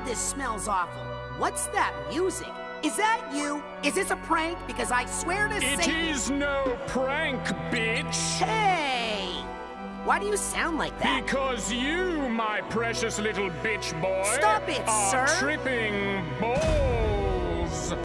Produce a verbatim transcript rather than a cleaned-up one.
God, this smells awful. What's that music? Is that you? Is this a prank? Because I swear to It Satan... is no prank, bitch! Hey! Why do you sound like that? Because you, my precious little bitch boy, Stop it, are sir! tripping balls!